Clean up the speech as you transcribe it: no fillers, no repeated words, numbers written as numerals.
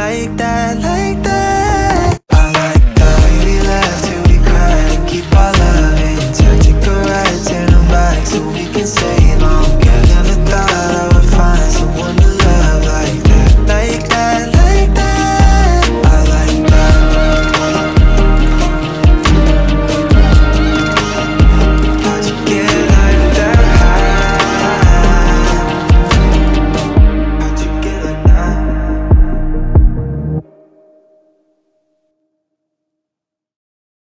like that, like that. I like the way we laugh till we cry and keep our love intact. Take a ride, turn them back so we can save on.